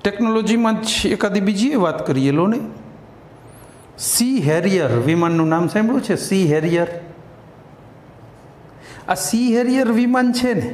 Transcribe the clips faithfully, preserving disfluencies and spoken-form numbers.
ટેકનોલોજીમાં જ એકાદી બીજી વાત કરીએ લો ને. સી હેરિયર વિમાનનું નામ સાંભળ્યું છે? Sea harrier. આ સી હેરિયર વિમાન છે ને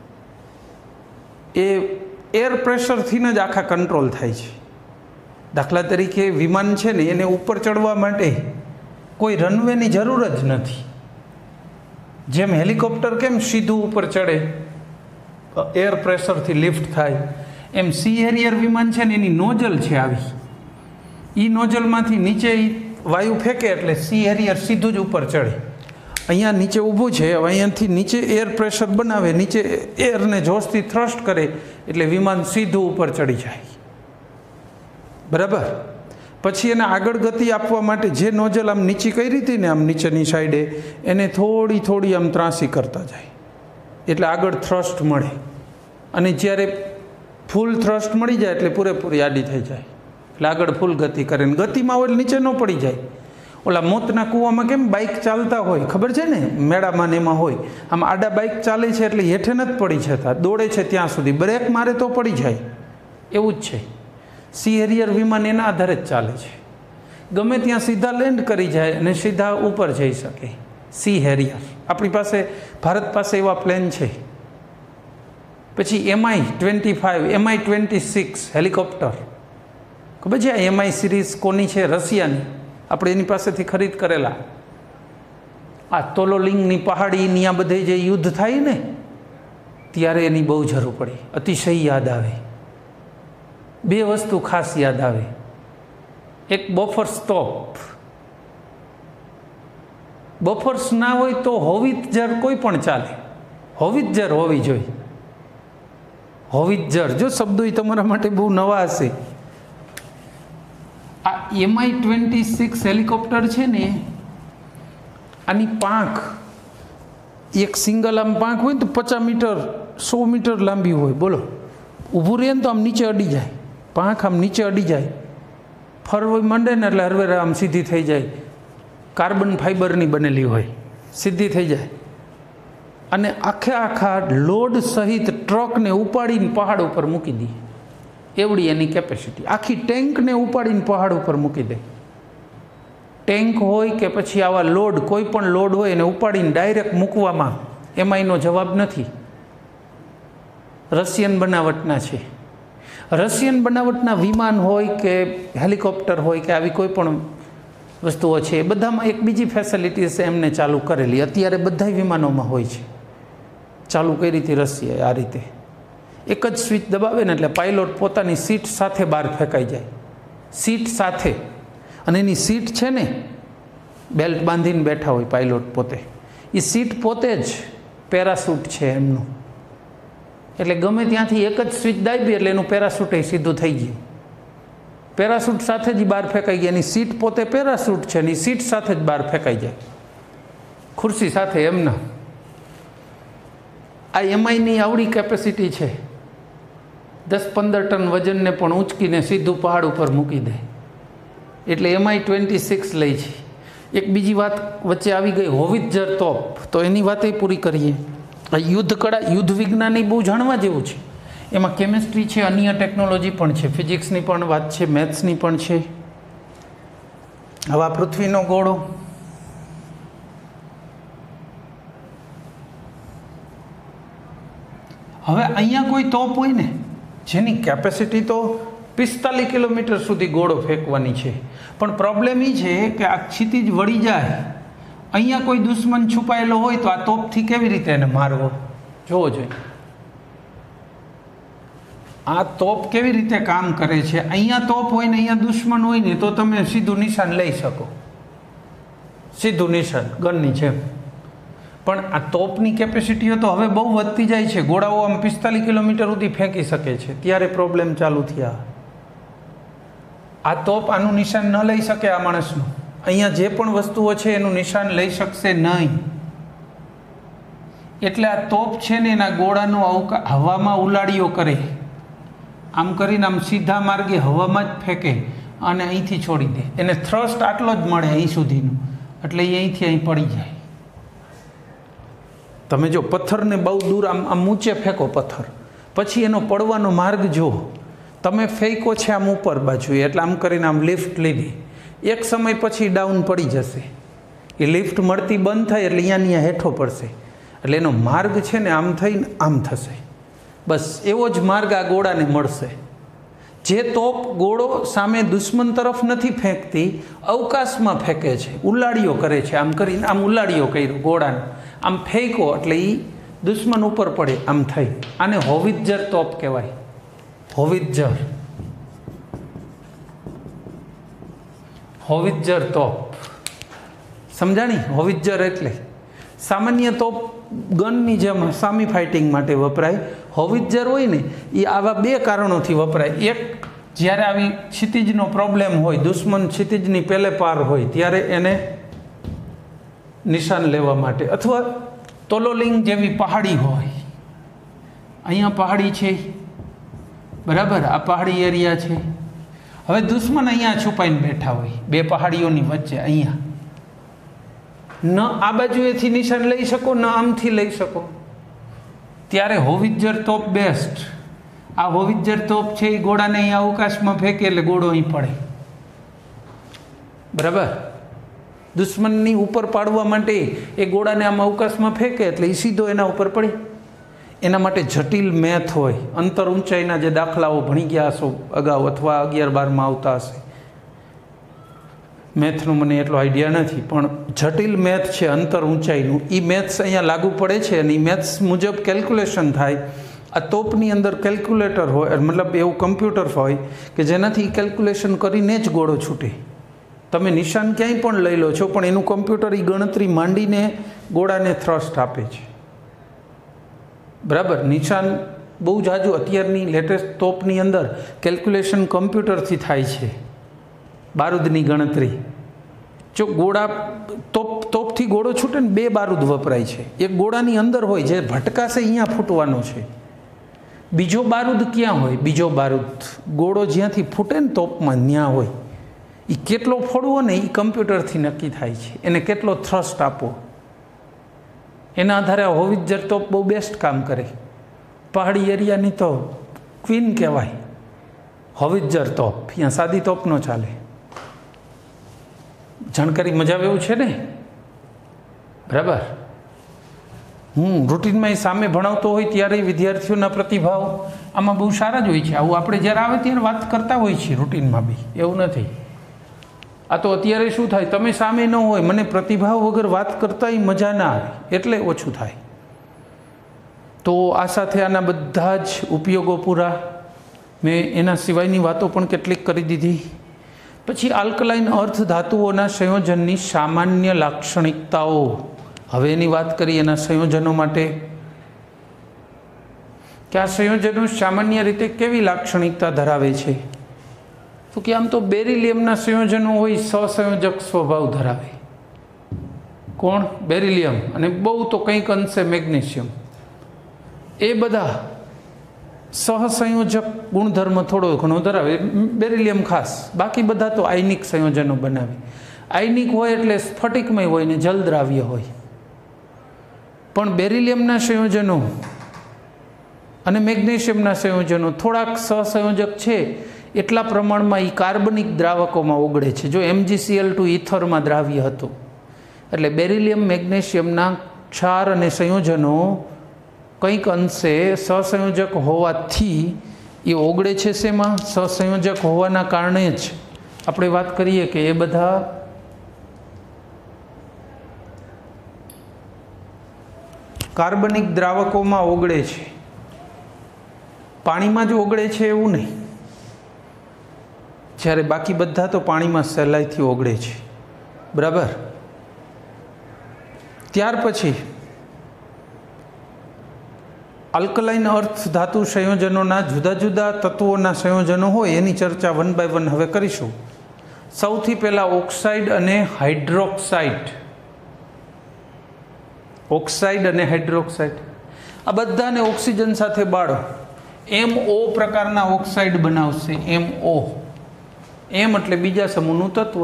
એ એર પ્રેશરથી જ આખા કંટ્રોલ થાય છે. દાખલા તરીકે વિમાન છે ને એને ઉપર ચડવા માટે કોઈ રનવેની જરૂર જ નથી. જેમ હેલિકોપ્ટર કેમ સીધું ઉપર ચડે એર પ્રેશરથી લિફ્ટ થાય, એમ સી હેરિયર વિમાન છે ને એની નોઝલ છે આવી. એ નોઝલમાંથી નીચે વાયુ ફેંકે એટલે સી હેરિયર સીધું જ ઉપર ચડે. અહીંયા નીચે ઊભું છે, હવે અહીંયાથી નીચે એર પ્રેશર બનાવે, નીચે એરને જોશથી થ્રસ્ટ કરે એટલે વિમાન સીધું ઉપર ચડી જાય. બરાબર. પછી એને આગળ ગતિ આપવા માટે જે નોઝલ આમ નીચી કરી હતી ને આમ નીચેની સાઈડે એને થોડી થોડી આમ ત્રાસી કરતા જાય એટલે આગળ થ્રસ્ટ મળે, અને જ્યારે ફૂલ થ્રસ્ટ મળી જાય એટલે પૂરેપૂરી આડી થઈ જાય એટલે આગળ ફૂલ ગતિ કરે. ને ગતિમાં હોય નીચે ન પડી જાય. ઓલા મોતના કૂવામાં કેમ બાઇક ચાલતા હોય ખબર છે ને, મેળામાં ને એમાં હોય આમ આડા બાઇક ચાલે છે એટલે હેઠે નથી પડી જતા, દોડે છે ત્યાં સુધી, બ્રેક મારે તો પડી જાય. એવું જ છે. સી હેરિયર વિમાન એના આધારે જ ચાલે છે. ગમે ત્યાં સીધા લેન્ડ કરી જાય અને સીધા ઉપર જઈ શકે. સી હેરિયર આપણી પાસે ભારત પાસે એવા પ્લેન છે. પછી M I twenty five M I twenty six helicopter ખબર છે? એમઆઈ સિરીઝ કોની છે? રશિયાની. આપણે એની પાસેથી ખરીદ કરેલા. આ તોલોલિંગની પહાડીની આ બધે જે યુદ્ધ થાય ને ત્યારે એની બહુ જરૂર પડી. અતિશય યાદ આવે. બે વસ્તુ ખાસ યાદ આવે. એક બોફર્સ તોપ. બોફર્સ ના હોય તો હોવિત્ઝર કોઈ પણ ચાલે. હોવિત્ઝર હોવી જોઈએ. હોવિત્ઝર જો શબ્દો એ તમારા માટે બહુ નવા હશે. આ એમઆઈ ટ્વેન્ટી સિક્સ હેલિકોપ્ટર છે ને આની પાંખ એક સિંગલ આમ પાંખ હોય ને તો પચાસ મીટર સો મીટર લાંબી હોય. બોલો, ઊભું રહે ને તો આમ નીચે અડી જાય. પાંખ આમ નીચે અડી જાય, ફરવા માંડે ને એટલે હરવેર આમ સીધી થઈ જાય. કાર્બન ફાઈબરની બનેલી હોય, સીધી થઈ જાય. અને આખે આખા લોડ સહિત ટ્રકને ઉપાડીને પહાડ ઉપર મૂકી દે. એવડી એની કેપેસિટી. આખી ટેન્કને ઉપાડીને પહાડ ઉપર મૂકી દે. ટેન્ક હોય કે પછી આવા લોડ કોઈ પણ લોડ હોય એને ઉપાડીને ડાયરેક્ટ મૂકવામાં એમાં એનો જવાબ નથી. રશિયન બનાવટના છે. રશિયન બનાવટના વિમાન હોય કે હેલિકોપ્ટર હોય કે આવી કોઈ પણ વસ્તુઓ છે એ બધામાં એક બીજી ફેસિલિટીઝ એમને ચાલુ કરેલી. અત્યારે બધા વિમાનોમાં હોય છે. ચાલુ કરી હતી રશિયાએ આ રીતે. એક જ સ્વિચ દબાવે ને એટલે પાયલોટ પોતાની સીટ સાથે બહાર ફેંકાઈ જાય. સીટ સાથે. અને એની સીટ છે ને બેલ્ટ બાંધીને બેઠા હોય પાયલોટ પોતે. એ સીટ પોતે જ પેરાશૂટ છે એમનું. એટલે ગમે ત્યાંથી એક જ સ્વિચ દાબી એટલે એનું પેરાશૂટ એ સીધું થઈ ગયું. પેરાશૂટ સાથે જ બહાર ફેંકાઈ ગયા. એની સીટ પોતે પેરાશૂટ છે, એની સીટ સાથે જ બહાર ફેંકાઈ જાય. ખુરશી સાથે એમના. આ એમઆઈની આવડી કેપેસિટી છે. દસ પંદર ટન વજનને પણ ઊંચકીને સીધું પહાડ ઉપર મૂકી દે. એટલે એમઆઈ ટ્વેન્ટી સિક્સ લઈ છે. એક બીજી વાત વચ્ચે આવી ગઈ, હોવિત્ઝર તોપ. તો એની વાતે પૂરી કરીએ. આ યુદ્ધ કળા, યુદ્ધ વિજ્ઞાન એ બહુ જાણવા જેવું છે. એમાં કેમિસ્ટ્રી છે, અન્ય ટેકનોલોજી પણ છે, ફિઝિક્સની પણ વાત છે, મેથ્સની પણ છે. હવે પૃથ્વીનો ગોળો, હવે અહીંયા કોઈ તોપ હોય ને જેની કેપેસિટી તો પિસ્તાલીસ કિલોમીટર સુધી ગોળો ફેંકવાની છે, પણ પ્રોબ્લેમ એ છે કે આ ક્ષિતિજ વળી જાય. અહીંયા કોઈ દુશ્મન છુપાયેલો હોય તો આ તોપથી કેવી રીતે એને મારવો જોવો જોઈએ. આ તોપ કેવી રીતે કામ કરે છે. અહીંયા તોપ હોય ને અહીંયા દુશ્મન હોય ને તો તમે સીધું નિશાન લઈ શકો, સીધું નિશાન ગનની જેમ. પણ આ તોપની કેપેસિટીઓ તો હવે બહુ વધતી જાય છે. ગોળાઓ આમ પિસ્તાલીસ કિલોમીટર સુધી ફેંકી શકે છે. ત્યારે પ્રોબ્લેમ ચાલુ થયા. આ તોપ આનું નિશાન ન લઈ શકે. આ માણસનું અહીંયા જે પણ વસ્તુઓ છે એનું નિશાન લઈ શકશે નહીં. એટલે આ તોપ છે ને એના ગોળાનો અવકા હવામાં ઉલાડીઓ કરે. આમ કરીને આમ સીધા માર્ગે હવામાં જ ફેંકે અને અહીંથી છોડી દે. એને થ્રસ્ટ આટલો જ મળે અહીં સુધીનું, એટલે એ અહીંથી અહીં પડી જાય. તમે જો પથ્થરને બહુ દૂર આમ આમ ઊંચે ફેંકો પથ્થર, પછી એનો પડવાનો માર્ગ જો તમે ફેંકો છે આમ ઉપર બાજુએ, એટલે આમ કરીને આમ લિફ્ટ લીધી, એક સમય પછી ડાઉન પડી જશે, એ લિફ્ટ મળતી બંધ થાય એટલે અહીંયા અહીંયા હેઠો પડશે, એટલે એનો માર્ગ છે ને આમ થઈને આમ થશે. બસ એવો જ માર્ગ આ ગોળાને મળશે. જે તોપ ગોળો સામે દુશ્મન તરફ નથી ફેંકતી, અવકાશમાં ફેંકે છે, ઉલાડીઓ કરે છે, આમ કરીને આમ ઉલાડીઓ કર્યો ગોળાને, આમ ફેંકો એટલે એ દુશ્મન ઉપર પડે આમ થઈ. આને હોવિત્ઝર તોપ કહેવાય. હોવિત્ઝર હોવિત્ઝર તોપ સમજાણી? હોવિત્ઝર એટલે સામાન્ય તોપ ગનની જેમ સામી ફાઇટિંગ માટે વપરાય. હોવિત્ઝર હોય ને એ આવા બે કારણોથી વપરાય. એક, જ્યારે આવી ક્ષિતિજનો પ્રોબ્લેમ હોય, દુશ્મન ક્ષિતિજની પહેલે પાર હોય ત્યારે એને નિશાન લેવા માટે, અથવા તોલોલિંગ જેવી પહાડી હોય, અહીંયા પહાડી છે બરાબર, આ પહાડી એરિયા છે, હવે દુશ્મન અહીંયા છુપાઈને બેઠા હોય બે પહાડીઓની વચ્ચે, અહીંયા ન આ બાજુએથી નિશાન લઈ શકો ન આમથી લઈ શકો, ત્યારે હોવિત્ઝર તોપ બેસ્ટ. આ હોવિત્ઝર તોપ છે એ ગોળાને અહીંયા અવકાશમાં ફેંકે એટલે ગોળો અહીં પડે બરાબર. દુશ્મનની ઉપર પાડવા માટે એ ગોળાને આમ અવકાશમાં ફેંકે એટલે એ સીધો એના ઉપર પડે. એના માટે જટિલ મેથ હોય, અંતર ઊંચાઈના જે દાખલાઓ ભણી ગયા હશો અગાઉ અથવા અગિયાર બારમાં આવતા હશે. મેથનું મને એટલો આઈડિયા નથી, પણ જટિલ મેથ છે અંતર ઊંચાઈનું, એ મેથ્સ અહીંયા લાગુ પડે છે અને એ મેથ્સ મુજબ કેલ્ક્યુલેશન થાય. આ તોપની અંદર કેલ્ક્યુલેટર હોય, મતલબ એવું કમ્પ્યુટર હોય કે જેનાથી કેલ્ક્યુલેશન કરીને જ ગોળો છૂટે. તમે નિશાન ક્યાંય પણ લઈ લો છો, પણ એનું કમ્પ્યુટર એ ગણતરી માંડીને ગોળાને થ્રસ્ટ આપે છે બરાબર. નિશાન બહુ જાજુ અત્યારની લેટેસ્ટ તોપની અંદર કેલ્ક્યુલેશન કમ્પ્યુટરથી થાય છે. બારૂદની ગણતરી, જો ગોળા તોપ તોપથી ગોળો છૂટે ને બે બારૂદ વપરાય છે. એક ગોળાની અંદર હોય જે ભટકાશે અહીંયા ફૂટવાનો છે, બીજો બારૂદ ક્યાં હોય? બીજો બારૂદ ગોળો જ્યાંથી ફૂટે ને તોપમાં ત્યાં હોય. એ કેટલો ફોડવો ને એ કમ્પ્યુટરથી નક્કી થાય છે, એને કેટલો થ્રસ્ટ આપવો એના આધારે હોવિત્ઝર તોપ બહુ બેસ્ટ કામ કરે. પહાડી એરિયાની તો ક્વીન કહેવાય હોવિત્ઝર તોપ, અહીંયા સાદી તોપ ન ચાલે. જાણકારી મજા આવે એવું છે ને બરાબર. હું રૂટીનમાં એ સામે ભણાવતો હોય ત્યારે વિદ્યાર્થીઓના પ્રતિભાવ આમાં બહુ સારા જ હોય છે. આવું આપણે જ્યારે આવે ત્યારે વાત કરતા હોય છીએ રૂટીનમાં બી, એવું નથી. આ તો અત્યારે શું થાય, તમે સામે ન હોય, મને પ્રતિભાવ વગર વાત કરતા મજા ના આવે એટલે ઓછું થાય. તો આ સાથે આના બધા જ ઉપયોગો પૂરા. મેં એના સિવાયની વાતો પણ કેટલીક કરી દીધી. પછી આલ્કલાઇન અર્ધ ધાતુઓના સંયોજનની સામાન્ય લાક્ષણિકતાઓ, હવે એની વાત કરી એના સંયોજનો માટે કે આ સંયોજનો સામાન્ય રીતે કેવી લાક્ષણિકતા ધરાવે છે. તો કે આમ તો બેરિલિયમના સંયોજનો હોય સહસંયોજક સ્વભાવ ધરાવે. કોણ? બેરિલિયમ, અને બહુ તો કંઈક અંશે મેગ્નેશિયમ, એ બધા સહસંયોજક ગુણધર્મ થોડો ઘણો ધરાવે. બેરિલિયમ ખાસ, બાકી બધા તો આયનિક સંયોજનો બનાવે. આયનિક હોય એટલે સ્ફટિકમય હોય ને જલદ્રાવ્ય હોય. પણ બેરિલિયમના સંયોજનો અને મેગ્નેશિયમના સંયોજનો થોડાક સહસંયોજક છે, એટલા પ્રમાણમાં એ કાર્બનિક દ્રાવકોમાં ઓગળે છે. જો એમજીસીએલ ટુ ઇથરમાં દ્રાવ્ય હતું, એટલે બેરિલિયમ મેગ્નેશિયમના ક્ષાર અને સંયોજનો કંઈક અંશે સહસંયોજક હોવાથી એ ઓગળે છે. શેમાં? સહસંયોજક હોવાના કારણે જ આપણે વાત કરીએ કે એ બધા કાર્બનિક દ્રાવકોમાં ઓગળે છે. પાણીમાં જ ઓગળે છે એવું નહીં, જ્યારે બાકી બધા તો પાણીમાં સહેલાઈથી ઓગળે છે બરાબર. ત્યાર પછી આલ્કલાઇન અર્થ ધાતુ સંયોજનોના જુદા જુદા તત્વોના સંયોજનો હોય એની ચર્ચા વન બાય વન હવે કરીશું. સૌથી પહેલાં ઓક્સાઇડ અને હાઇડ્રોક્સાઇડ. ઓક્સાઇડ અને હાઇડ્રોક્સાઇડ આ બધાને ઓક્સિજન સાથે બાળો, એમ ઓ પ્રકારના ઓક્સાઇડ બનાવશે. એમ ઓ, એમ એટલે બીજા સમૂહનું તત્વ.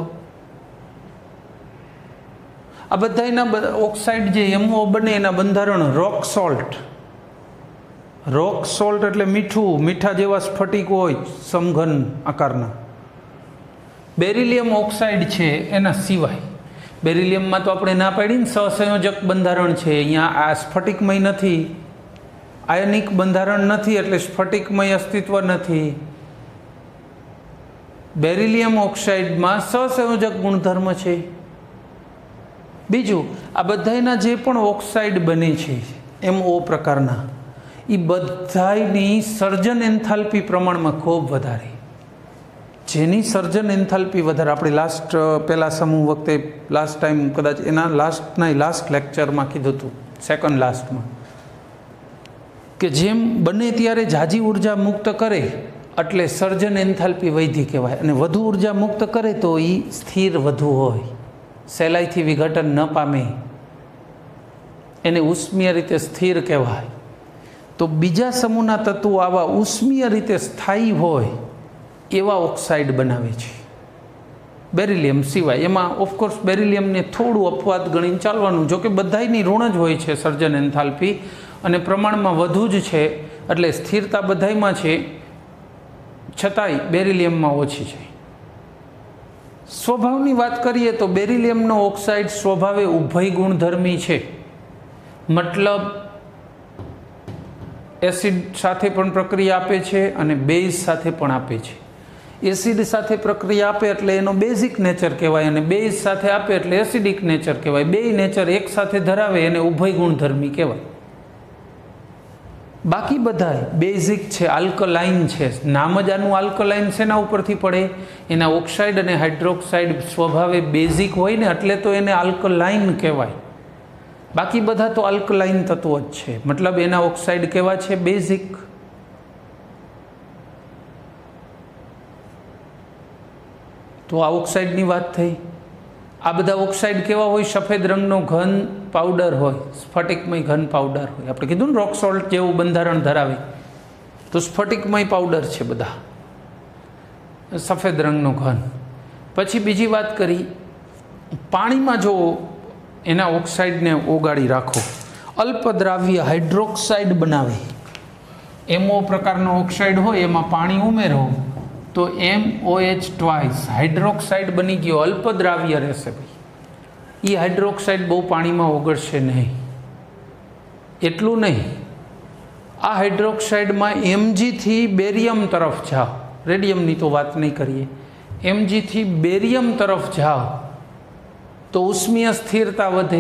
આ બધા એના ઓક્સાઇડ જે એમઓ બને એના બંધારણ રોક સોલ્ટ. રોક સોલ્ટ એટલે મીઠું, મીઠા જેવા સ્ફટિક હોય સમઘન આકારના. બેરિલિયમ ઓક્સાઇડ છે એના સિવાય, બેરિલિયમમાં તો આપણે ના પાડી ને સહસંયોજક બંધારણ છે, અહીંયા આ સ્ફટિકમય નથી, આયનિક બંધારણ નથી એટલે સ્ફટિકમય અસ્તિત્વ નથી. બેરિલિયમ ઓક્સાઇડમાં સહસંયોજક ગુણધર્મ છે. બીજું, આ બધાના જે પણ ઓક્સાઇડ બને છે એમ ઓ પ્રકારના, એ બધાની સર્જન એન્થાલ્પી પ્રમાણમાં ખૂબ વધારે. જેની સર્જન એન્થાલ્પી વધારે, આપણે લાસ્ટ પહેલા સમૂહ વખતે લાસ્ટ ટાઈમ કદાચ એના લાસ્ટના લાસ્ટ લેક્ચરમાં કીધું હતું, સેકન્ડ લાસ્ટમાં, કે જેમ બને ત્યારે ઝાઝી ઉર્જા મુક્ત કરે એટલે સર્જન એન્થાલ્પી વૈધી કહેવાય, અને વધુ ઉર્જા મુક્ત કરે તો એ સ્થિર વધુ હોય, સહેલાઈથી વિઘટન ન પામે, એને ઉષ્મીય રીતે સ્થિર કહેવાય. તો બીજા સમૂહના તત્વો આવા ઉષ્મીય રીતે સ્થાયી હોય એવા ઓક્સાઇડ બનાવે છે, બેરિલિયમ સિવાય. એમાં ઓફકોર્સ બેરિલિયમને થોડું અપવાદ ગણીને ચાલવાનું, જો કે બધાની ઋણ જ હોય છે સર્જન એન્થાલ્પી, અને પ્રમાણમાં વધુ જ છે એટલે સ્થિરતા બધાયમાં છે, છતાંય બેરિલિયમમાં ઓછી છે. સ્વભાવની વાત કરીએ તો બેરિલિયમનો ઓક્સાઇડ સ્વભાવે ઉભય ગુણધર્મી છે, મતલબ એસિડ સાથે પણ પ્રક્રિયા આપે છે અને બેઝ સાથે પણ આપે છે. એસિડ સાથે પ્રક્રિયા આપે એટલે એનો બેઝિક નેચર કહેવાય, અને બેઝ સાથે આપે એટલે એસિડિક નેચર કહેવાય. બે નેચર એક સાથે ધરાવે એને ઉભય ગુણધર્મી કહેવાય. બાકી બધા બેઝિક છે, આલ્કલાઇન છે. નામ જ આનું આલ્કલાઇન શેના ઉપરથી પડે? એના ઓક્સાઇડ અને હાઇડ્રોક્સાઇડ સ્વભાવે બેઝિક હોય ને એટલે તો એને આલ્કલાઇન કહેવાય. બાકી બધા તો આલ્કલાઇન તત્વો જ છે, મતલબ એના ઓક્સાઇડ કેવા છે? બેઝિક. તો આ ઓક્સાઇડની વાત થઈ. આ બધા ઓક્સાઇડ કેવા હોય? સફેદ રંગનો ઘન પાવડર હોય, સ્ફટિકમય ઘન પાવડર હોય. આપણે કીધું ને રોક સોલ્ટ જેવું બંધારણ ધરાવે, તો સ્ફટિકમય પાવડર છે બધા, સફેદ રંગનો ઘન. પછી બીજી વાત કરી, પાણીમાં જો એના ઓક્સાઇડને ઓગાળી રાખો, અલ્પદ્રાવ્ય હાઇડ્રોક્સાઇડ બનાવે, એમઓ પ્રકારનો ઓક્સાઇડ હોય એમાં પાણી ઉમેરો તો M O H twice hydroxide બની ગયો, અલ્પદ્રાવ્ય રહેશે. ભાઈ એ હાઇડ્રોક્સાઇડ બહુ પાણીમાં ઓગળશે નહીં. એટલું નહીં, આ હાઇડ્રોક્સાઇડમાં એમજીથી બેરિયમ તરફ જાઓ, રેડિયમની તો વાત નહીં કરીએ, એમજીથી બેરિયમ તરફ જાઓ તો ઉષ્મીય સ્થિરતા વધે,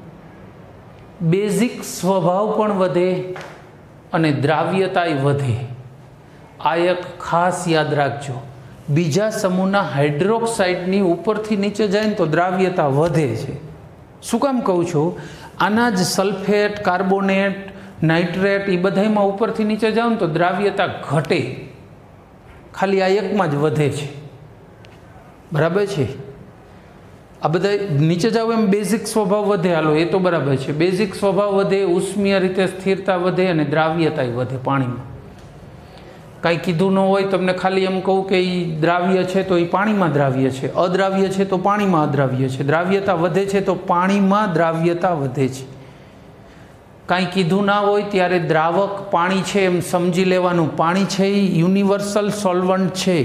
બેઝિક સ્વભાવ પણ વધે અને દ્રાવ્યતાય વધે. આ એક ખાસ યાદ રાખજો. બીજા સમૂહના હાઇડ્રોક્સાઇડની ઉપરથી નીચે જાય ને તો દ્રાવ્યતા વધે છે. શું કામ કહું છું? આના જ સલ્ફેટ, કાર્બોનેટ, નાઇટ્રેટ એ બધામાં ઉપરથી નીચે જાઓ ને તો દ્રાવ્યતા ઘટે, ખાલી આ એકમાં જ વધે છે. બરાબર છે? આ બધા નીચે જાઓ એમ બેઝિક સ્વભાવ વધે, હાલો એ તો બરાબર છે. બેઝિક સ્વભાવ વધે, ઉષ્મીય રીતે સ્થિરતા વધે અને દ્રાવ્યતા વધે. પાણીમાં કાંઈ કીધું ન હોય, તમને ખાલી એમ કહું કે એ દ્રાવ્ય છે તો એ પાણીમાં દ્રાવ્ય છે, અદ્રાવ્ય છે તો પાણીમાં અદ્રાવ્ય છે. દ્રાવ્યતા વધે છે તો પાણીમાં દ્રાવ્યતા વધે છે. કાંઈ કીધું ના હોય ત્યારે દ્રાવક પાણી છે એમ સમજી લેવાનું. પાણી છે એ યુનિવર્સલ સોલ્વન્ટ છે,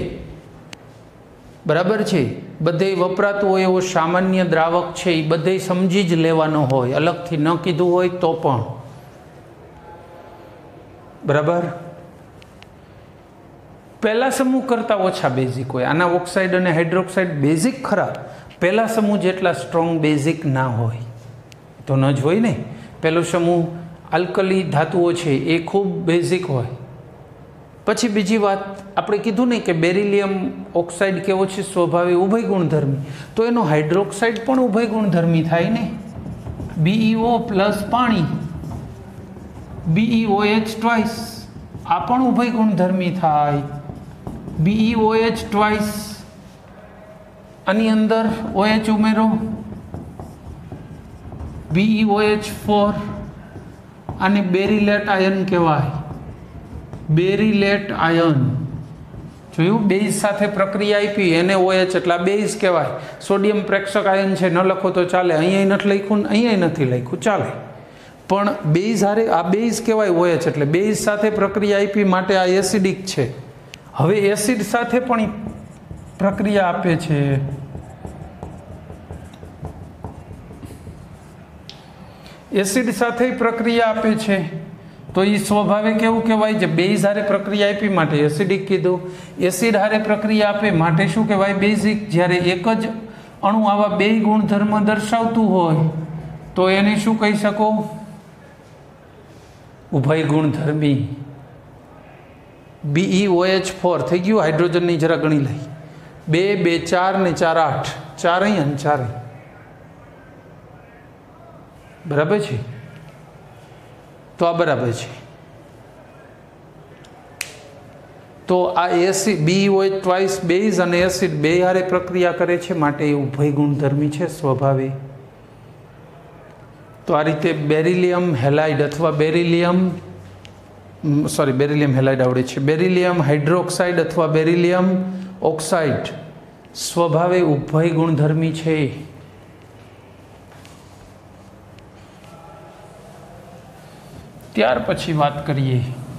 બરાબર છે? બધે વપરાતું હોય એવો સામાન્ય દ્રાવક છે, એ બધે સમજી જ લેવાનો હોય, અલગથી ન કીધું હોય તો પણ. બરાબર? પહેલા સમૂહ કરતાં ઓછા બેઝિક હોય. આના ઓક્સાઇડ અને હાઇડ્રોક્સાઇડ બેઝિક ખરા, પહેલા સમૂહ જેટલા સ્ટ્રોંગ બેઝિક ના હોય તો ન જ હોય ને. પહેલો સમૂહ આલ્કલી ધાતુઓ છે એ ખૂબ બેઝિક હોય. પછી બીજી વાત આપણે કીધું ને કે બેરિલિયમ ઓક્સાઇડ કેવો છે? સ્વભાવે ઉભય ગુણધર્મી. તો એનો હાઇડ્રોક્સાઇડ પણ ઉભય ગુણધર્મી થાય ને. બીઈઓ પ્લસ પાણી, બીઈઓ એચ ટ્વાઇસ, આ પણ ઉભય ગુણધર્મી થાય. બીઈઓ એચ ટ્વાઇસ, આની અંદર ઓએચ ઉમેરો, બીઈઓ એચ ફોર, આને બેરિલેટ આયન કહેવાય. બેરિલેટ આયન જોયું? બેઝ સાથે પ્રક્રિયા આપી એને ઓએચ એટલે બેઝ કહેવાય. સોડિયમ પ્રેક્ષક આયન છે, ન લખો તો ચાલે, અહીંયા નથી લખ્યું, અહીંયા નથી લખ્યું, ચાલે. પણ બેઝ હારે આ બેઝ કહેવાય ઓએચ, એટલે બેઝ સાથે પ્રક્રિયા આપી માટે આ એસિડિક છે. હવે એસિડ સાથે પણ પ્રક્રિયા આપે છે. એસિડ સાથે પ્રક્રિયા આપે છે તો એ સ્વભાવે કેવું કહેવાય? જે બેઝ હારે પ્રક્રિયા આપી માટે એસિડિક કીધું. એસિડ હારે પ્રક્રિયા આપે માટે શું કહેવાય? બેઝિક. જ્યારે એક જ અણુ આવા બે ગુણધર્મ દર્શાવતું હોય તો એને શું કહી શકો? ઉભય ગુણધર્મી. બી ઓ એચ ફોર થઈ ગયું. હાઇડ્રોજનની જરા ગણી લઈ. બે બે ચાર ને ચાર આઠ, ચાર અહીં અને ચાર અહીં. બરાબર છે? તો આ બરાબર છે. તો આ acid B O H twice base અને એસિડ બે હારે પ્રક્રિયા કરે છે માટે એ ઉભય ગુણધર્મી છે સ્વભાવે. તો આ રીતે બેરિલિયમ હેલાઇડ અથવા બેરિલિયમ સોરી બેરિલિયમ હેલાઇડ આવડે છે બેરિલિયમ હાઇડ્રોક્સાઇડ અથવા બેરિલિયમ ઓક્સાઇડ સ્વભાવે ઉભય ગુણધર્મી છે. ત્યાર પછી વાત કરીએ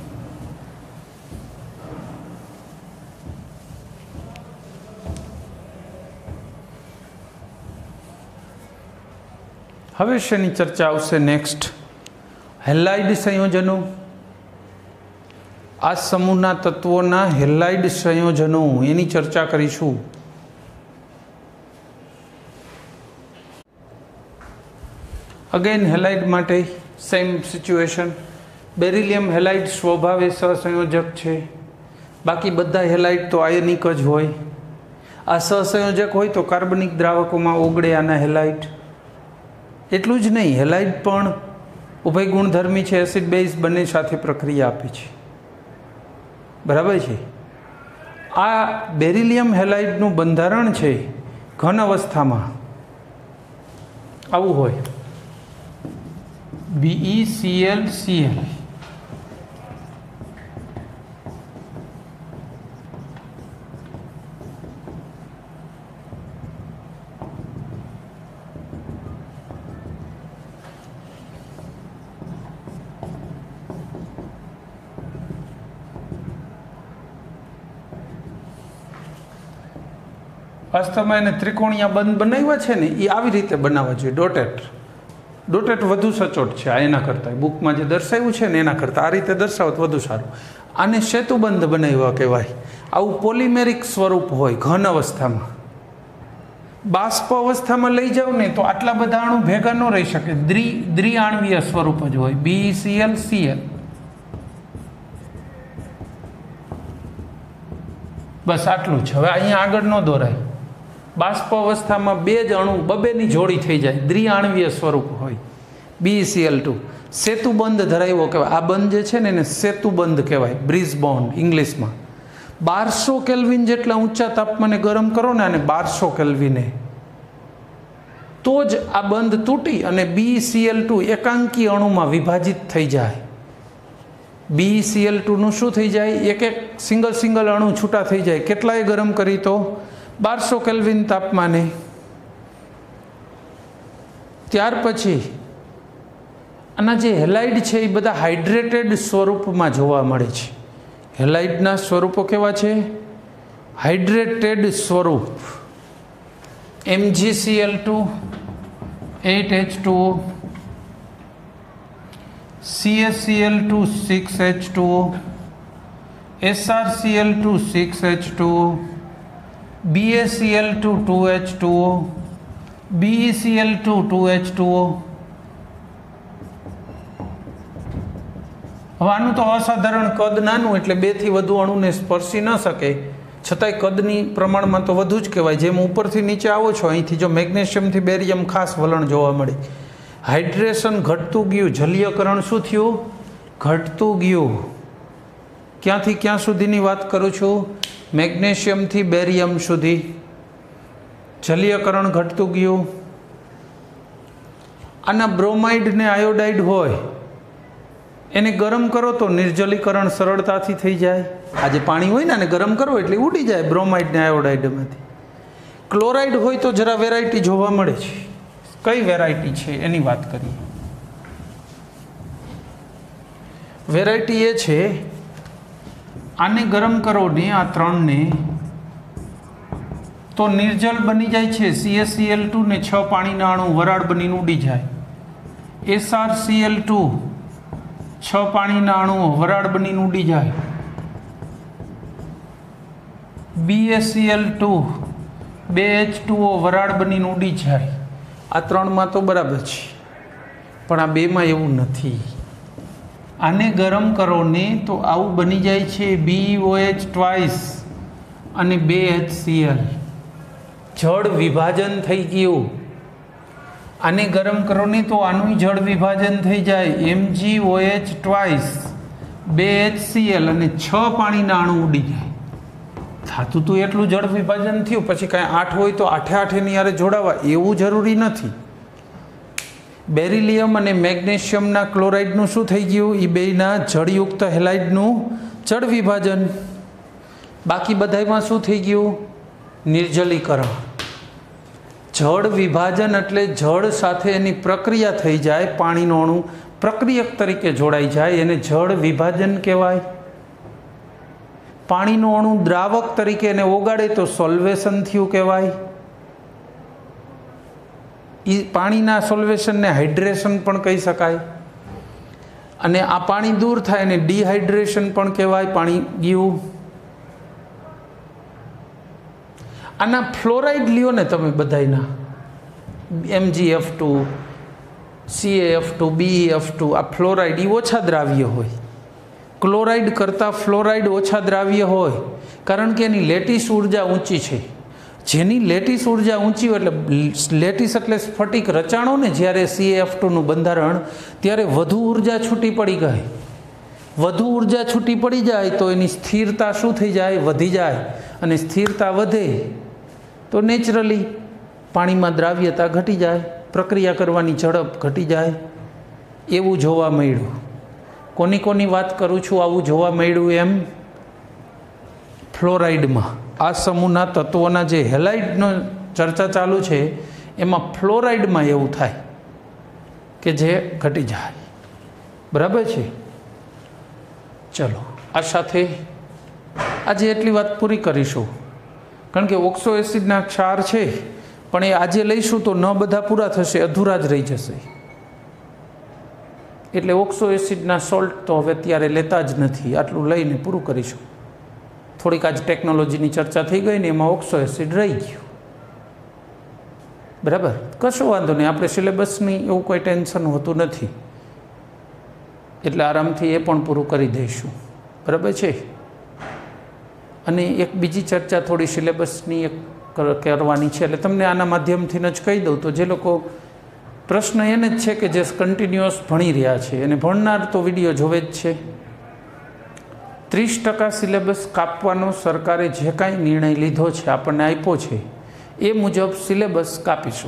હવે શેની ચર્ચા આવશે? નેક્સ્ટ હેલાઇડ સંયોજનો. આ સમૂહના તત્વોના હેલાઇડ સંયોજનો એની ચર્ચા કરીશું. અગેન હેલાઇડ માટે સેમ સિચ્યુએશન. બેરિલિયમ હેલાઇડ સ્વભાવે સહસંયોજક છે. બાકી બધા હેલાઇડ તો આયનિક જ હોય. આ સહસંયોજક હોય તો કાર્બનિક દ્રાવકોમાં ઓગળે આના હેલાઇડ. એટલું જ નહીં, હેલાઇડ પણ ઉભય ગુણધર્મી છે. એસિડ બેઝ બંને સાથે પ્રક્રિયા આપે છે. બરાબર છે? આ બેરિલિયમ હેલાઇડનું બંધારણ છે ઘન અવસ્થામાં આવું હોય. B C L C L. વાસ્તવમાં એને ત્રિકોણીયા બંધ બનાવ્યા છે ને એ આવી રીતે બનાવવા જોઈએ. ડોટેટ ડોટેટ વધુ સચોટ છે આ એના કરતાં. બુકમાં જે દર્શાવ્યું છે ને એના કરતાં આ રીતે દર્શાવો તો વધુ સારું. આને સેતુબંધ બનાવ્યા કહેવાય. આવું પોલિમેરિક સ્વરૂપ હોય ઘન અવસ્થામાં. બાષ્પ અવસ્થામાં લઈ જાવ ને તો આટલા બધા અણુ ભેગા ન રહી શકે. દ્વિ દ્વિઆણવીય સ્વરૂપ જ હોય. B C L C L. બસ આટલું જ. હવે અહીંયા આગળ ન દોરાય. બાષ્પ અવસ્થામાં બે જ અણુ બબેની જોડી થઈ જાય. દ્વિઆણવીય સ્વરૂપ હોય. B C L two. સેતુબંધ ધરાવ્યો કહેવાય. આ બંધ જે છે ને એને સેતુબંધ કહેવાય. બ્રિજ બોન્ડ ઇંગ્લિશમાં. બારસો કેલ્વિન જેટલા ઊંચા તાપમાને ગરમ કરો ને અને બારસો કેલ્વિને તો જ આ બંધ તૂટી અને બી સી એલ ટુ એકાંકી અણુમાં વિભાજિત થઈ જાય. બી સી એલ ટુનું શું થઈ જાય? એક એક સિંગલ સિંગલ અણુ છૂટા થઈ જાય. કેટલાય ગરમ કરી તો બારસો કેલ્વિન તાપમાને. ત્યાર પછી આના જે હેલાઇડ છે એ બધા હાઇડ્રેટેડ સ્વરૂપમાં જોવા મળે છે. હેલાઇડના સ્વરૂપો કેવા છે? હાઇડ્રેટેડ સ્વરૂપ. M G C L two eight H two O, C S C L two six H two O, S R C L two six H two O, B A C L two two H two O, B E C L two two H two O. હવે આનું તો અસાધારણ કદ નાનું એટલે બેથી વધુ અણુને સ્પર્શી ન શકે, છતાંય કદની પ્રમાણમાં તો વધુ જ કહેવાય. જેમ ઉપરથી નીચે આવો છો અહીંથી જો મેગ્નેશિયમથી બેરિયમ ખાસ વલણ જોવા મળે. હાઇડ્રેશન ઘટતું ગયું. જલીયકરણ શું થયું? ઘટતું ગયું. ક્યાંથી ક્યાં સુધીની વાત કરું છું? મેગ્નેશિયમથી બેરિયમ સુધી જલીયકરણ ઘટતું ગયું. આના બ્રોમાઇડ ને આયોડાઇડ હોય એને ગરમ કરો તો નિર્જલીકરણ સરળતાથી થઈ જાય. આ જે પાણી હોય ને આને ગરમ કરો એટલે ઉડી જાય બ્રોમાઇડ ને આયોડાઇડમાંથી. ક્લોરાઇડ હોય તો જરા વેરાયટી જોવા મળે છે. કઈ વેરાયટી છે એની વાત કરીએ. વેરાયટી એ છે, આને ગરમ કરો ને આ ત્રણને તો નિર્જલ બની જાય છે C S C L two ને છ પાણીના અણુ વરાળ બનીને ઉડી જાય. S R C L two છ પાણીના અણુઓ વરાળ બનીને ઉડી જાય. B A C L two બે એચ ટુ ઓ વરાળ બનીને ઉડી જાય. આ ત્રણમાં તો બરાબર છે, પણ આ બેમાં એવું નથી. આને ગરમ કરો ને તો આવું બની જાય છે બી ઓ એચ ટ્વાઇસ અને બે એચ સી એલ. જળ વિભાજન થઈ ગયું. આને ગરમ કરો ને તો આનું જળ વિભાજન થઈ જાય M G O H twice બે એચ સી એલ અને છ પાણીના અણુ ઉડી જાય. થાતું તું એટલું જળ વિભાજન થયું, પછી કાંઈ આઠ હોય તો આઠે આઠેની યારે જોડાવા એવું જરૂરી નથી. બેરિલિયમ અને મેગ્નેશિયમના ક્લોરાઇડનું શું થઈ ગયું? એ બેના જળયુક્ત હેલાઇડનું જળ વિભાજન. બાકી બધામાં શું થઈ ગયું? નિર્જલીકરણ. જળ વિભાજન એટલે જળ સાથે એની પ્રક્રિયા થઈ જાય, પાણીનો અણુ પ્રક્રિયક તરીકે જોડાઈ જાય, એને જળ વિભાજન કહેવાય. પાણીનો અણુ દ્રાવક તરીકે એને ઓગાળે તો સોલ્વેશન થયું કહેવાય. એ પાણીના સોલ્વેશનને હાઇડ્રેશન પણ કહી શકાય. અને આ પાણી દૂર થાય એને ડિહાઇડ્રેશન પણ કહેવાય, પાણી ગયું. આના ફ્લોરાઇડ લ્યો ને તમે બધાયના, M G F two, C A F two, B E F two, આ ફ્લોરાઇડ એ ઓછા દ્રાવ્ય હોય. ક્લોરાઇડ કરતાં ફ્લોરાઇડ ઓછા દ્રાવ્ય હોય, કારણ કે એની લેટિસ ઉર્જા ઊંચી છે. જેની લેટિસ ઉર્જા ઊંચી હોય એટલે લેટિસ એટલે સ્ફટિક રચાણો ને જ્યારે સી એ એફ ટુનું બંધારણ, ત્યારે વધુ ઉર્જા છૂટી પડી ગઈ. વધુ ઉર્જા છૂટી પડી જાય તો એની સ્થિરતા શું થઈ જાય? વધી જાય. અને સ્થિરતા વધે તો નેચરલી પાણીમાં દ્રાવ્યતા ઘટી જાય, પ્રક્રિયા કરવાની ઝડપ ઘટી જાય. એવું જોવા મળ્યું. કોની કોની વાત કરું છું આવું જોવા મળ્યું? એમ ફ્લોરાઇડમાં આ સમૂહના તત્વોના જે હેલાઇડનો ચર્ચા ચાલુ છે એમાં ફ્લોરાઇડમાં એવું થાય કે જે ઘટી જાય. બરાબર છે? ચલો, આ સાથે આજે એટલી વાત પૂરી કરીશું, કારણ કે ઓક્સો એસિડના ક્ષાર છે પણ એ આજે લઈશું તો ન બધા પૂરા થશે, અધૂરા જ રહી જશે. એટલે ઓક્સો એસિડના સોલ્ટ તો હવે અત્યારે લેતા જ નથી, આટલું લઈને પૂરું કરીશું. થોડીક આજ ટેકનોલોજીની ચર્ચા થઈ ગઈ ને એમાં ઓક્સો એસિડ રહી ગયું. બરાબર, કશો વાંધો નહીં, આપણે સિલેબસની એવું કોઈ ટેન્શન હોતું નથી, એટલે આરામથી એ પણ પૂરું કરી દઈશું. બરાબર છે? અને એક બીજી ચર્ચા થોડી સિલેબસની એક કરવાની છે, એટલે તમને આના માધ્યમથી જ કહી દઉં તો જે લોકો પ્રશ્ન એને જ છે કે જે કન્ટિન્યુઅસ ભણી રહ્યા છે અને ભણનાર તો વિડીયો જોવે જ છે. ત્રીસ ટકા સિલેબસ કાપવાનો સરકારે જે કાંઈ નિર્ણય લીધો છે, આપણને આપ્યો છે, એ મુજબ સિલેબસ કાપીશું.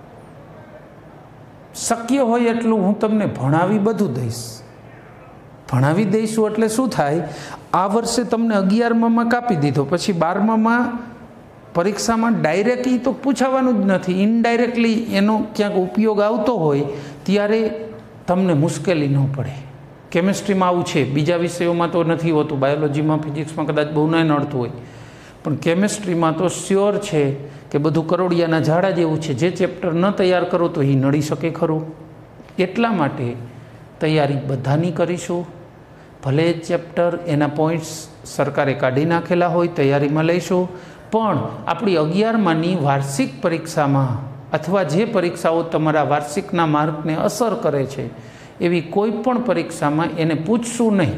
શક્ય હોય એટલું હું તમને ભણાવી બધું દઈશ. ભણાવી દઈશું એટલે શું થાય? આ વર્ષે તમને અગિયારમાં કાપી દીધો, પછી બારમામાં પરીક્ષામાં ડાયરેક્ટલી તો પૂછાવાનું જ નથી, ઇનડાયરેક્ટલી એનો ક્યાંક ઉપયોગ આવતો હોય ત્યારે તમને મુશ્કેલી ન પડે. કેમિસ્ટ્રીમાં આવું છે, બીજા વિષયોમાં તો નથી હોતું, બાયોલોજીમાં, ફિઝિક્સમાં કદાચ બહુ ના નડતું હોય, પણ કેમિસ્ટ્રીમાં તો શ્યોર છે કે બધું કરોડિયાના ઝાડા જેવું છે. જે ચેપ્ટર ન તૈયાર કરો તો એ નડી શકે ખરું. એટલા માટે તૈયારી બધાની કરીશું. ભલે ચેપ્ટર એના પોઈન્ટ્સ સરકારે કાઢી નાખેલા હોય, તૈયારીમાં લઈશું, પણ આપણી અગિયારમાંની વાર્ષિક પરીક્ષામાં અથવા જે પરીક્ષાઓ તમારા વાર્ષિકના માર્કને અસર કરે છે એવી કોઈ પણ પરીક્ષામાં એને પૂછશું નહીં.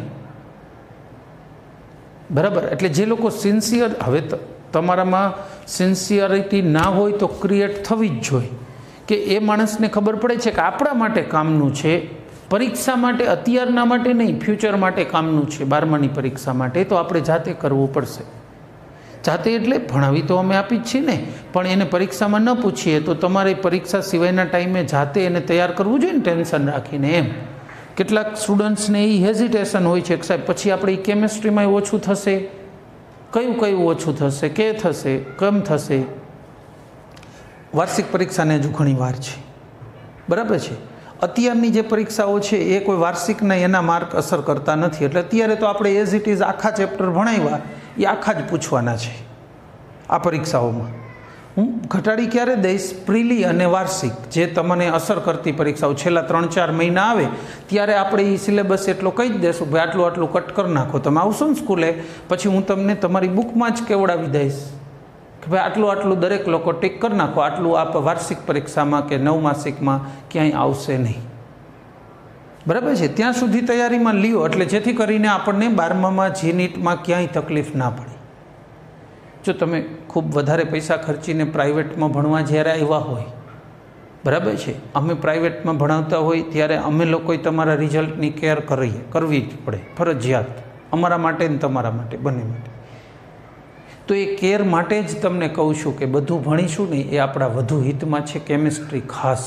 બરાબર? એટલે જે લોકો સિન્સિયર, હવે તમારામાં સિન્સિયરિટી ના હોય તો ક્રિએટ થવી જ જોઈએ કે એ માણસને ખબર પડે છે કે આપણા માટે કામનું છે, પરીક્ષા માટે, અત્યારના માટે નહીં, ફ્યુચર માટે કામનું છે, બારમાની પરીક્ષા માટે, તો આપણે જાતે કરવું પડશે. જાતે એટલે ભણાવી તો અમે આપી જ છીએ ને, પણ એને પરીક્ષામાં ન પૂછીએ તો તમારે પરીક્ષા સિવાયના ટાઈમે જાતે એને તૈયાર કરવું જોઈએ ને, ટેન્શન રાખીને. એમ કેટલાક સ્ટુડન્ટ્સને એ હેઝિટેશન હોય છે કે સાહેબ પછી આપણે એ કેમિસ્ટ્રીમાં ઓછું થશે, કયું કયું ઓછું થશે, કે થશે, કેમ થશે. વાર્ષિક પરીક્ષાને હજુ ઘણી વાર છે. બરાબર છે? અત્યારની જે પરીક્ષાઓ છે એ કોઈ વાર્ષિકના એના માર્ક અસર કરતા નથી, એટલે અત્યારે તો આપણે એઝ ઇટ ઇઝ આખા ચેપ્ટર ભણાવ્યા એ આખા જ પૂછવાના છે આ પરીક્ષાઓમાં. હું ઘટાડી ક્યારે દઈશ? પ્રીલી અને વાર્ષિક જે તમને અસર કરતી પરીક્ષાઓ છેલ્લા ત્રણ ચાર મહિના આવે ત્યારે આપણે એ સિલેબસ એટલો કહી જ દઈશું, ભાઈ આટલું આટલું કટ કરી નાખો. તમે આવશો ને સ્કૂલે પછી હું તમને તમારી બુકમાં જ કેવડાવી દઈશ કે ભાઈ આટલું આટલું દરેક લોકો ટીક કરી નાખો, આટલું આપ વાર્ષિક પરીક્ષામાં કે નવમાસિકમાં ક્યાંય આવશે નહીં. બરાબર છે? ત્યાં સુધી તૈયારીમાં લ્યો એટલે જેથી કરીને આપણને બારમામાં જી નીટમાં ક્યાંય તકલીફ ના પડે. જો તમે ખૂબ વધારે પૈસા ખર્ચીને પ્રાઇવેટમાં ભણવા જ્યારે આવ્યા હોય, બરાબર છે, અમે પ્રાઇવેટમાં ભણાવતા હોય ત્યારે અમે લોકોએ તમારા રિઝલ્ટની કેર કરીએ કરવી જ પડે, ફરજિયાત, અમારા માટે ને તમારા માટે બંને માટે. તો એ કેર માટે જ તમને કહું છું કે બધું ભણીશું નહીં એ આપણા વધુ હિતમાં છે. કેમિસ્ટ્રી ખાસ,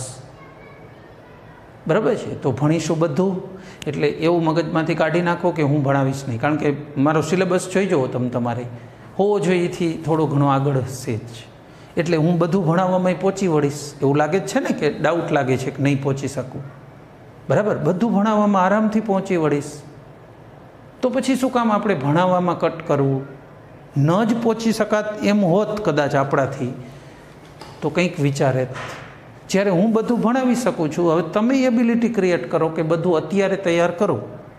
બરાબર છે? તો ભણીશું બધું, એટલે એવું મગજમાંથી કાઢી નાખો કે હું ભણાવીશ નહીં, કારણ કે મારો સિલેબસ જોઈ જુઓ તમે, તમારે હોવો જોઈએ એથી થોડો ઘણો આગળ હશે જ, એટલે હું બધું ભણાવવામાં પહોંચી વળીશ. એવું લાગે જ છે ને કે ડાઉટ લાગે છે કે નહીં પહોંચી શકું, બરાબર? બધું ભણાવવામાં આરામથી પહોંચી વળીશ. તો પછી શું કામ આપણે ભણાવવામાં કટ કરવું? ન જ પહોંચી શકાત એમ હોત કદાચ આપણાથી તો કંઈક વિચારે. જ્યારે હું બધું ભણાવી શકું છું, હવે તમે એબિલિટી ક્રિએટ કરો કે બધું અત્યારે તૈયાર કરો.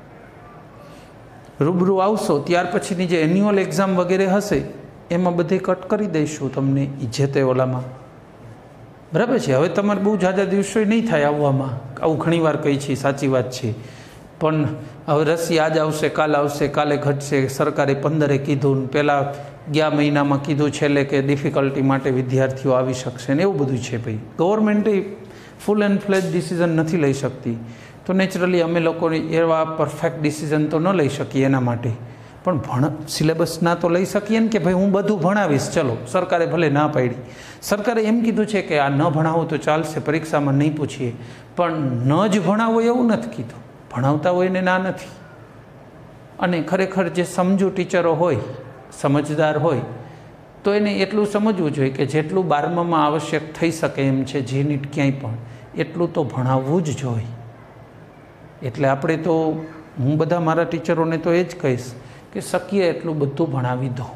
રૂબરૂ આવશો ત્યાર પછીની જે એન્યુઅલ એક્ઝામ વગેરે હશે એમાં બધી કટ કરી દઈશું તમને જે તે ઓલામાં, બરાબર છે? હવે તમારે બહુ ઝાઝા દિવસો નહીં થાય આવવામાં, આવું ઘણીવાર કહી છે, સાચી વાત છે, પણ હવે રસી આજ આવશે કાલ આવશે કાલે ઘટશે. સરકારે પંદરે કીધું, પહેલાં ગયા મહિનામાં કીધું છેલ્લે કે ડિફિકલ્ટી માટે વિદ્યાર્થીઓ આવી શકશે ને એવું બધું છે. ભાઈ ગવર્મેન્ટે ફૂલ એન્ડ ફ્લેજ ડિસિઝન નથી લઈ શકતી, તો નેચરલી અમે લોકોને એવા પરફેક્ટ ડિસિઝન તો ન લઈ શકીએ એના માટે, પણ ભણ સિલેબસના તો લઈ શકીએ ને કે ભાઈ હું બધું ભણાવીશ. ચલો, સરકારે ભલે ના પાડી, સરકારે એમ કીધું છે કે આ ન ભણાવો તો ચાલશે, પરીક્ષામાં નહીં પૂછીએ, પણ ન જ ભણાવો એવું નથી કીધું. ભણાવતા હોય ને ના નથી. અને ખરેખર જે સમજુ ટીચરો હોય, સમજદાર હોય, તો એને એટલું સમજવું જોઈએ કે જેટલું બારમામાં આવશ્યક થઈ શકે એમ છે જી નીટ ક્યાંય પણ, એટલું તો ભણાવવું જ જોઈએ. એટલે આપણે તો હું બધા મારા ટીચરોને તો એ જ કહીશ કે શક્ય એટલું બધું ભણાવી દો.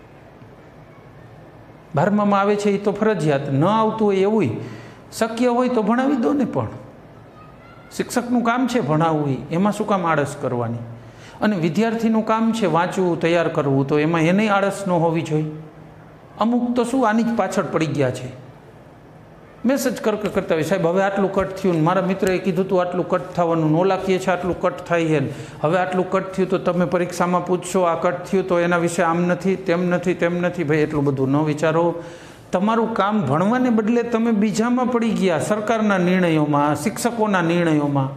બારમામાં આવે છે એ તો ફરજિયાત, ન આવતું હોય એવું શક્ય હોય તો ભણાવી દો ને. પણ શિક્ષકનું કામ છે ભણાવવું, એમાં શું કામ આળસ કરવાની? અને વિદ્યાર્થીનું કામ છે વાંચવું, તૈયાર કરવું, તો એમાં એને આળસ ન હોવી જોઈએ. અમુક તો શું આની જ પાછળ પડી ગયા છે, મેસેજ કર કરતા હોય, સાહેબ હવે આટલું કટ થયું, મારા મિત્રએ કીધું હતું આટલું કટ થવાનું, નોલા કહે છે આટલું કટ થાય છે, હવે આટલું કટ થયું તો તમે પરીક્ષામાં પૂછશો આ કટ થયું તો એના વિશે આમ નથી, તેમ નથી, તેમ નથી. ભાઈ એટલું બધું ન વિચારો. તમારું કામ ભણવાને બદલે તમે બીજામાં પડી ગયા, સરકારના નિર્ણયોમાં, શિક્ષકોના નિર્ણયોમાં.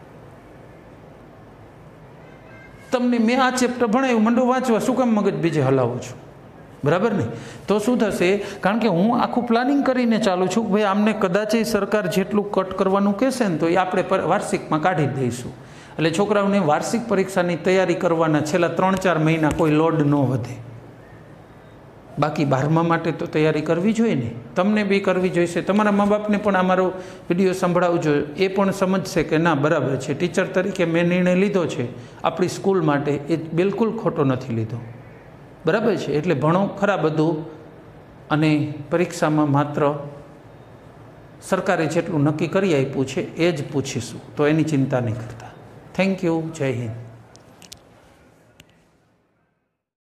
તમને મેં આ ચેપ્ટર ભણાવ્યું, મંડો વાંચવા, શું કામ મગજ બીજે હલાવો છો? બરાબર નહીં? તો શું થશે? કારણ કે હું આખું પ્લાનિંગ કરીને ચાલું છું, ભાઈ આમને કદાચ સરકાર જેટલું કટ કરવાનું કહેશે ને તો એ આપણે વાર્ષિકમાં કાઢી જ દઈશું. એટલે છોકરાઓને વાર્ષિક પરીક્ષાની તૈયારી કરવાના છેલ્લા ત્રણ ચાર મહિના કોઈ લોડ ન વધે. બાકી બારમા માટે તો તૈયારી કરવી જોઈએ ને, તમને બી કરવી જોઈશે, તમારા મા બાપને પણ અમારો વિડીયો સંભળાવજો, એ પણ સમજશે કે ના બરાબર છે, ટીચર તરીકે મેં નિર્ણય લીધો છે આપણી સ્કૂલ માટે, એ બિલકુલ ખોટો નથી લીધો. બરાબર છે? એટલે ભણો ખરા બધું, અને પરીક્ષામાં માત્ર સરકારે જેટલું નક્કી કરી આપ્યું છે એ જ પૂછીશું, તો એની ચિંતા નહીં કરતા. Thank you. જય હિન્દ.